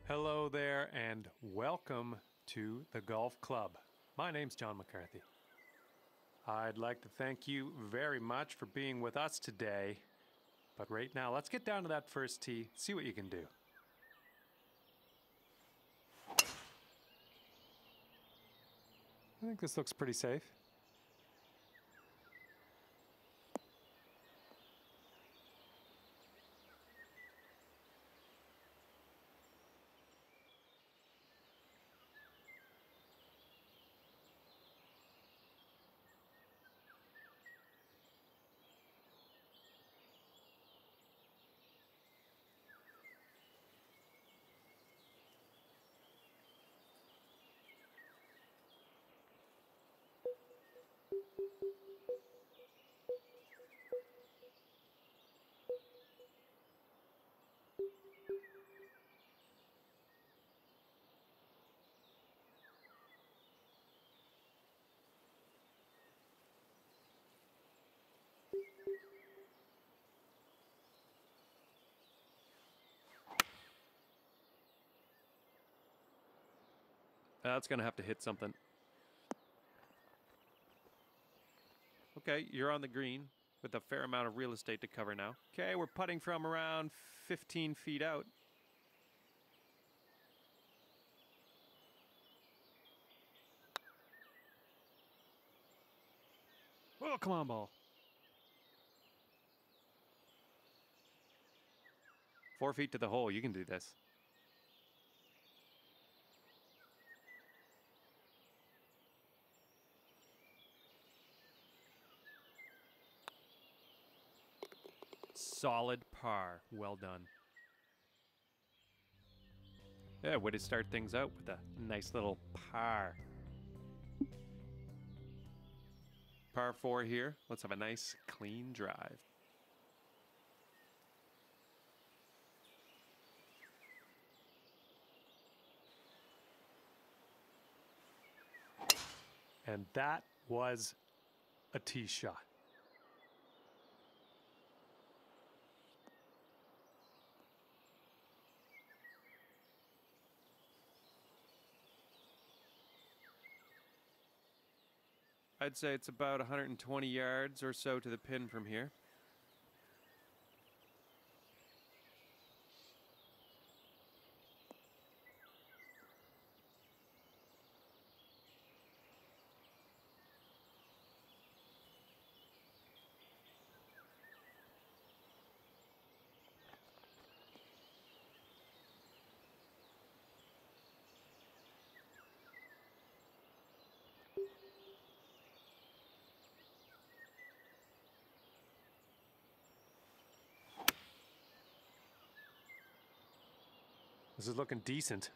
Hello there and welcome to the Golf Club. My name's John McCarthy. I'd like to thank you very much for being with us today. But right now, let's get down to that first tee, see what you can do. I think this looks pretty safe. That's going to have to hit something. Okay, you're on the green with a fair amount of real estate to cover now. Okay, we're putting from around 15 feet out. Oh, come on, ball. 4 feet to the hole. You can do this. Solid par. Well done. Yeah, way to start things out with a nice little par. Par 4 here. Let's have a nice, clean drive. And that was a tee shot. I'd say it's about 120 yards or so to the pin from here. This is looking decent.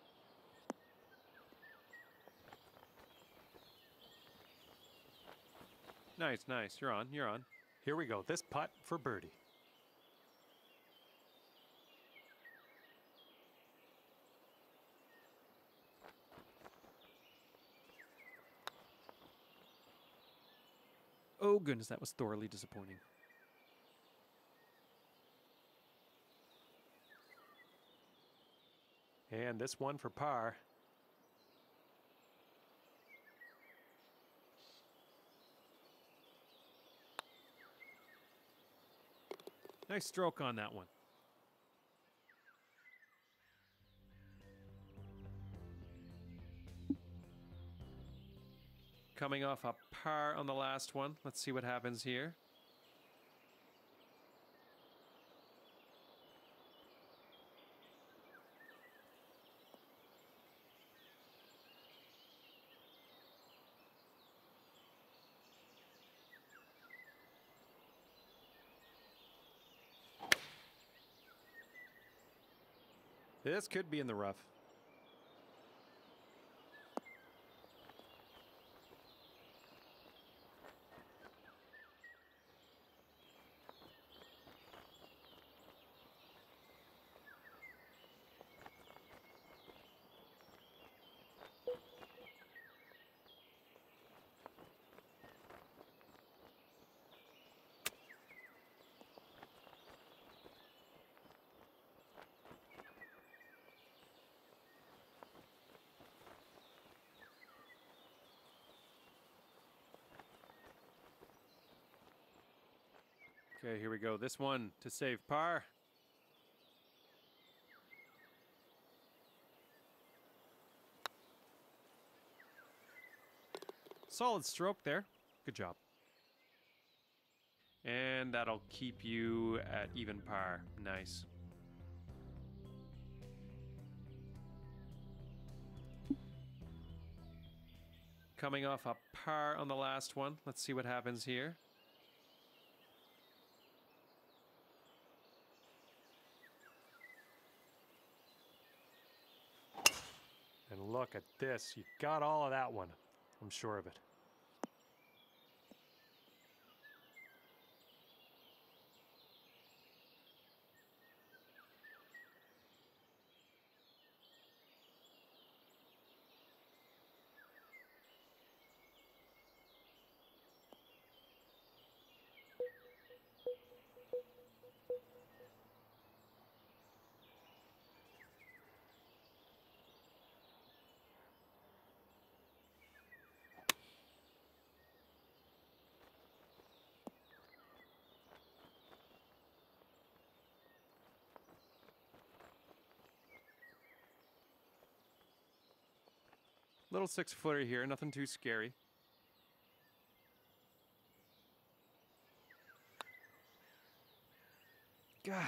Nice, nice. You're on, you're on. Here we go. This putt for birdie. Oh, goodness, that was thoroughly disappointing. And this one for par. Nice stroke on that one. Coming off a par on the last one. Let's see what happens here. This could be in the rough. Okay, here we go. This one to save par. Solid stroke there. Good job. And that'll keep you at even par. Nice. Coming off a par on the last one. Let's see what happens here. And look at this. You got all of that one. I'm sure of it. Little 6-footer here, nothing too scary. Gah.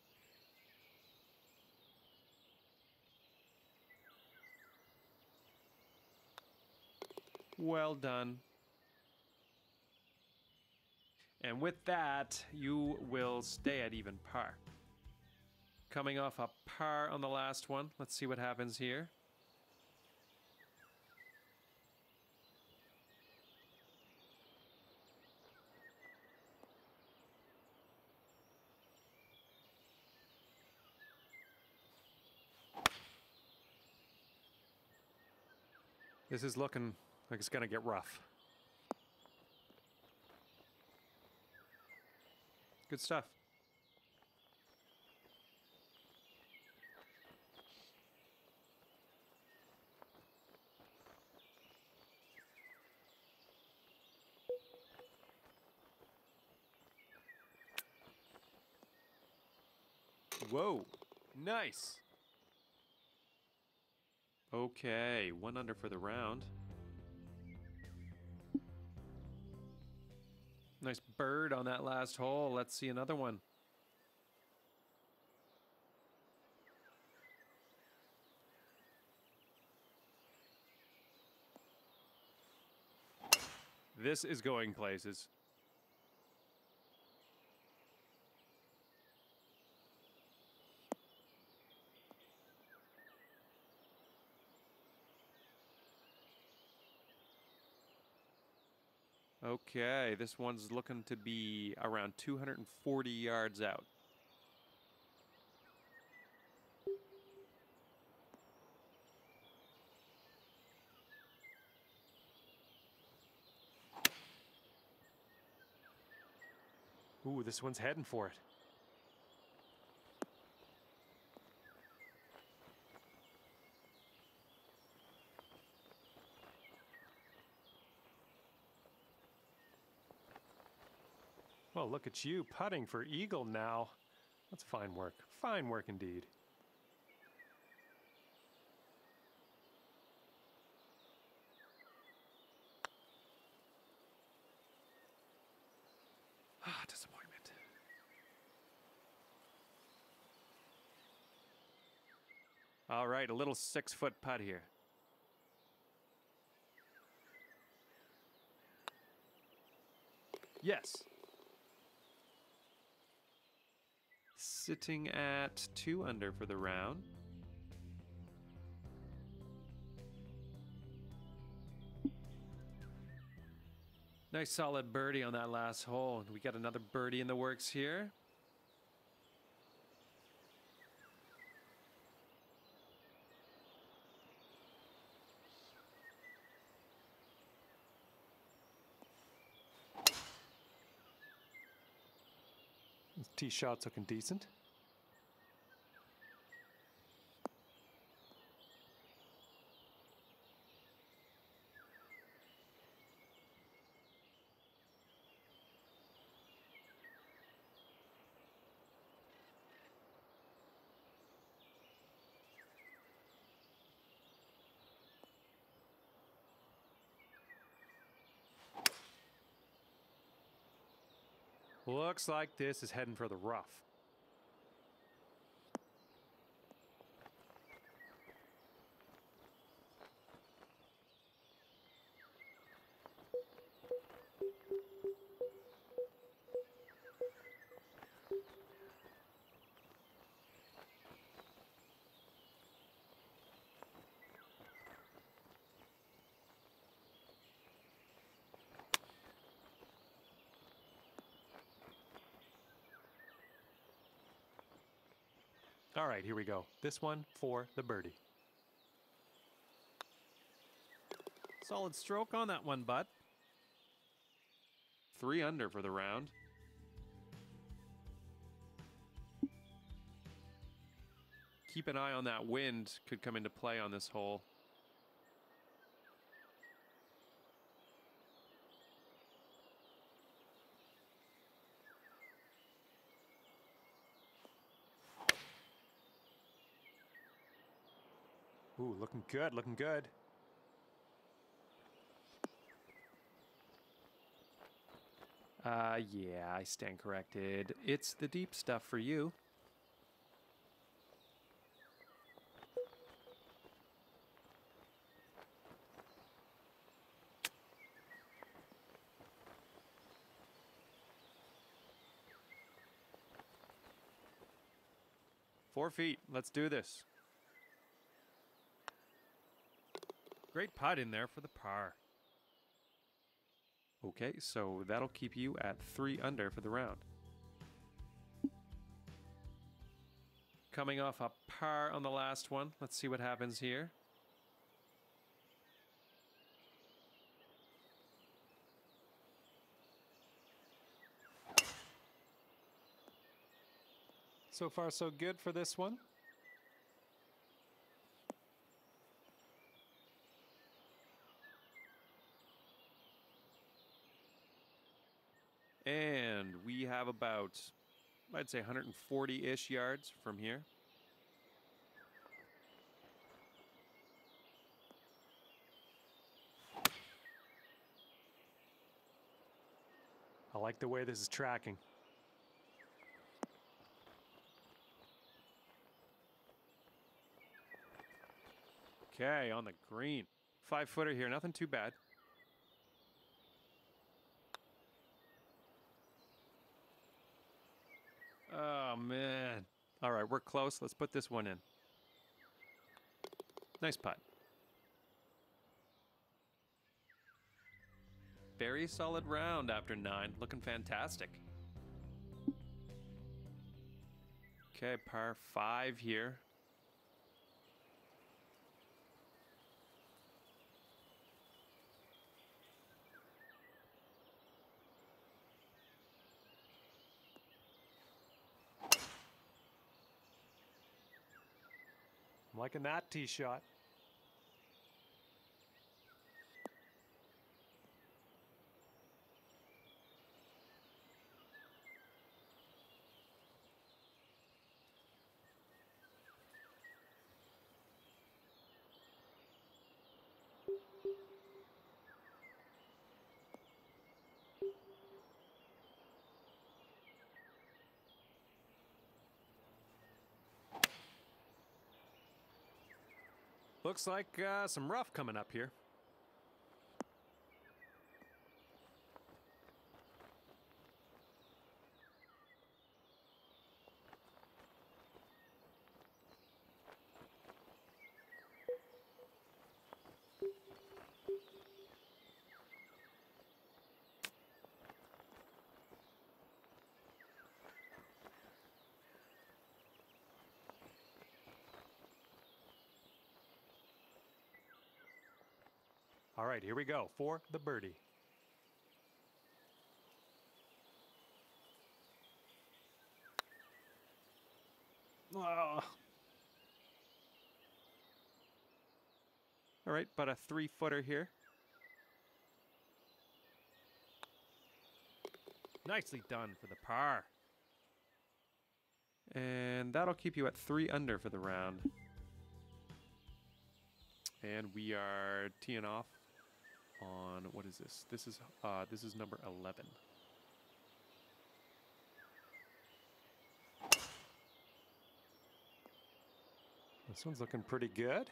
Well done. And with that, you will stay at even par. Coming off a par on the last one. Let's see what happens here. This is looking like it's going to get rough. Good stuff. Whoa, nice. Okay, 1 under for the round. Nice bird on that last hole. Let's see another one. This is going places. Okay, this one's looking to be around 240 yards out. Ooh, this one's heading for it. Well, look at you putting for eagle now. That's fine work. Fine work indeed. Ah, disappointment. All right, a little 6-foot putt here. Yes. Sitting at 2 under for the round. Nice solid birdie on that last hole. We got another birdie in the works here. This tee shot's looking decent. Looks like this is heading for the rough. All right, here we go. This one for the birdie. Solid stroke on that one, bud. 3 under for the round. Keep an eye on that wind. Could come into play on this hole. Ooh, looking good, looking good. Yeah, I stand corrected. It's the deep stuff for you. Four feet. Let's do this. Great putt in there for the par. Okay, so that'll keep you at 3 under for the round. Coming off a par on the last one. Let's see what happens here. So far, so good for this one. And we have about, I'd say 140-ish yards from here. I like the way this is tracking. Okay, on the green. 5-footer here, nothing too bad. Oh, man. All right, we're close. Let's put this one in. Nice putt. Very solid round after 9. Looking fantastic. Okay, par 5 here. I'm liking that tee shot. Looks like some rough coming up here. All right, here we go for the birdie. Oh. All right, about a 3-footer here. Nicely done for the par. And that'll keep you at 3 under for the round. And we are teeing off on, what is this? This is number 11. This one's looking pretty good.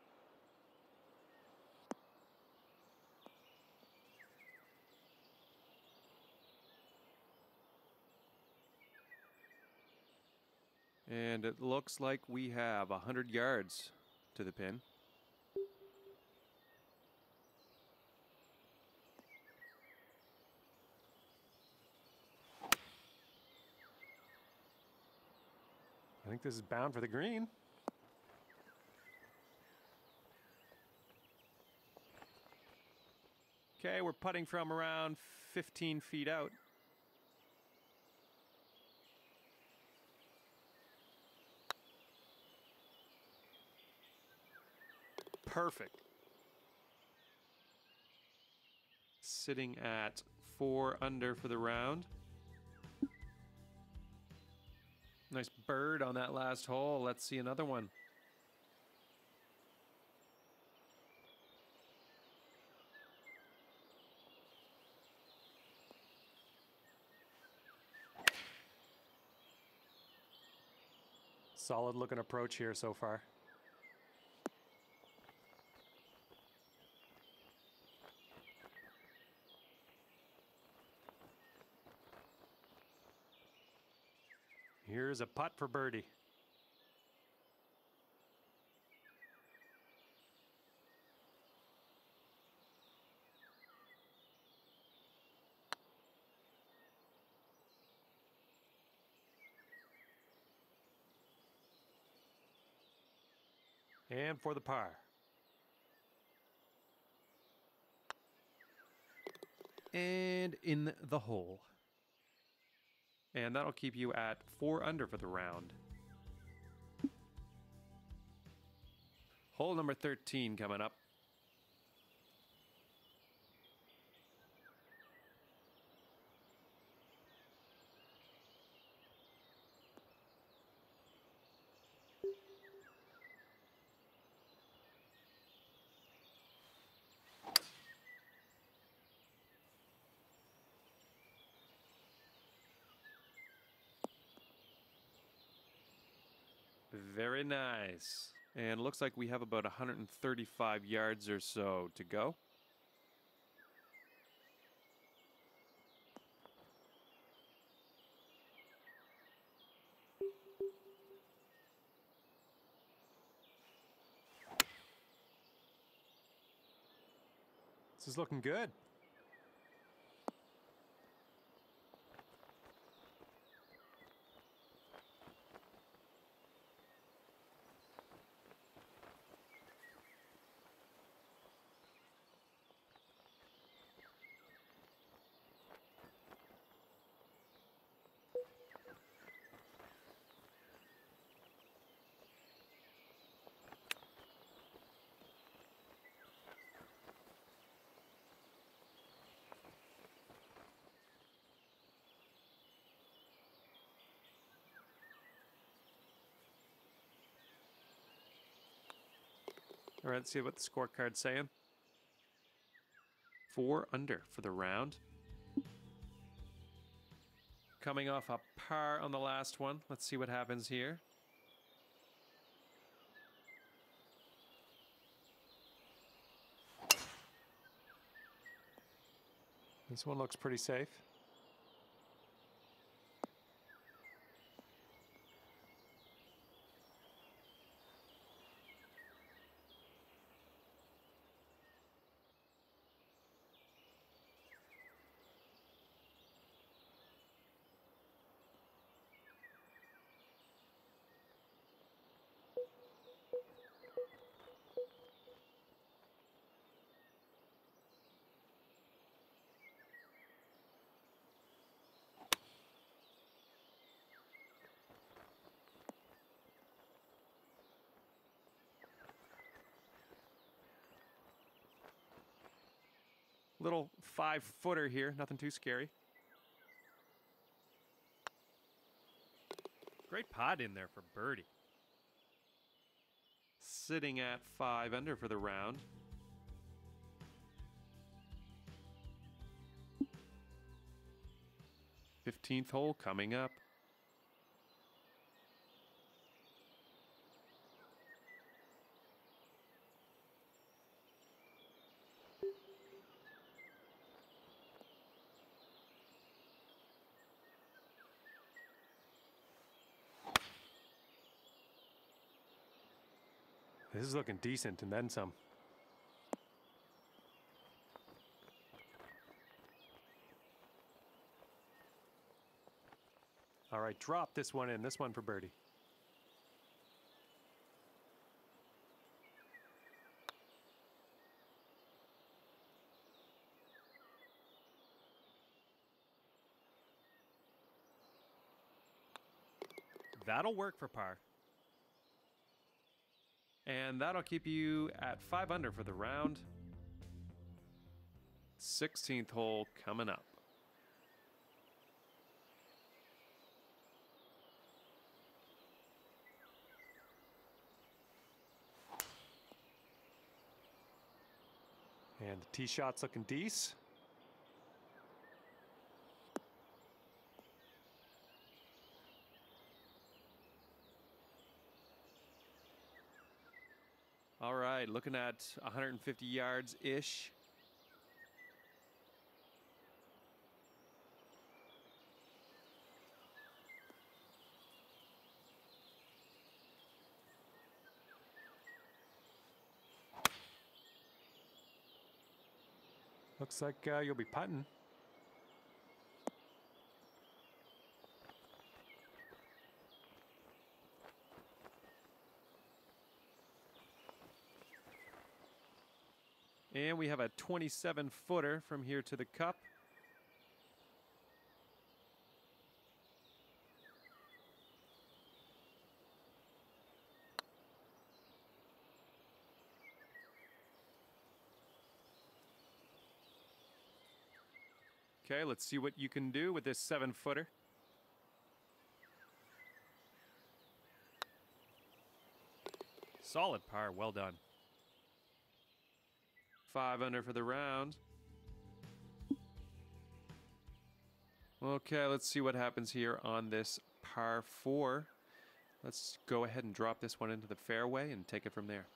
And it looks like we have 100 yards to the pin. I think this is bound for the green. Okay, we're putting from around 15 feet out. Perfect. Sitting at 4 under for the round. Nice bird on that last hole. Let's see another one. Solid looking approach here so far. Here's a putt for birdie. And for the par. And in the hole. And that'll keep you at 4 under for the round. Hole number 13 coming up. Very nice. And looks like we have about 135 yards or so to go. This is looking good. All right, let's see what the scorecard's saying. 4 under for the round. Coming off a par on the last one. Let's see what happens here. This one looks pretty safe. Little 5-footer here, nothing too scary. Great pot in there for birdie. Sitting at 5 under for the round. Fifteenth hole coming up. This is looking decent and then some. All right, drop this one in. This one for birdie. That'll work for par. And that'll keep you at 5 under for the round. 16th hole coming up. And the tee shot's looking decent. All right, looking at 150 yards-ish. Looks like you'll be putting. And we have a 27-footer from here to the cup. Okay, let's see what you can do with this 7-footer. Solid par, well done. 5 under for the round. Okay, let's see what happens here on this par 4. Let's go ahead and drop this one into the fairway and take it from there.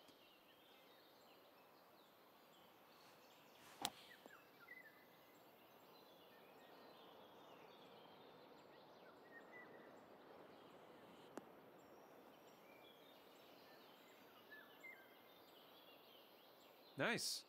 Nice.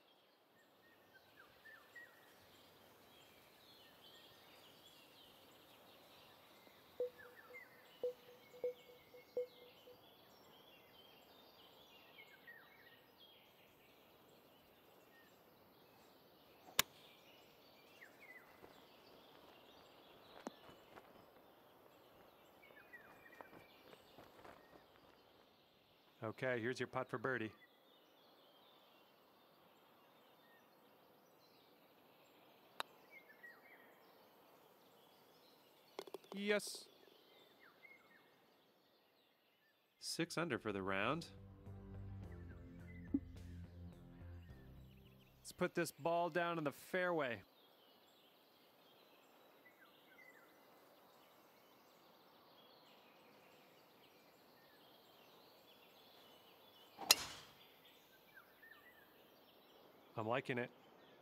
Okay, here's your putt for birdie. Yes. 6 under for the round. Let's put this ball down in the fairway. I'm liking it.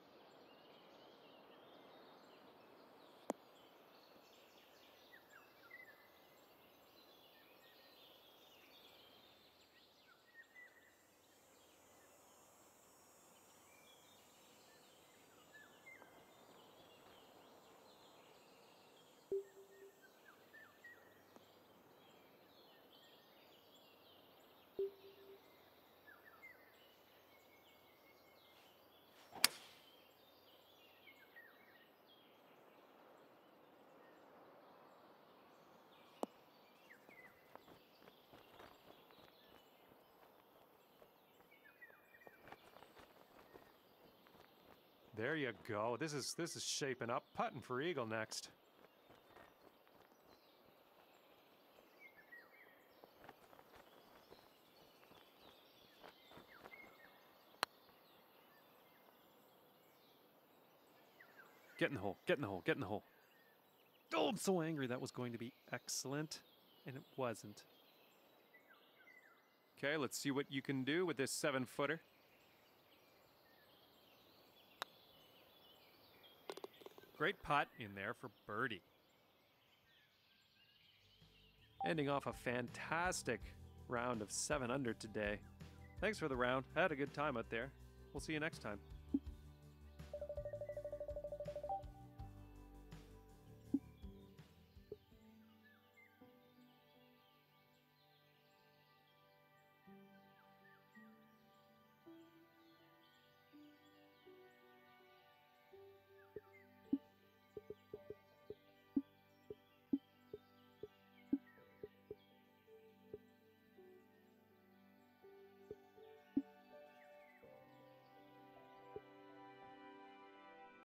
There you go. This is shaping up. Putting for eagle next. Get in the hole, get in the hole, get in the hole. Oh, I'm so angry. That was going to be excellent, and it wasn't. Okay, let's see what you can do with this 7-footer. Great putt in there for birdie. Ending off a fantastic round of 7 under today. Thanks for the round. I had a good time out there. We'll see you next time.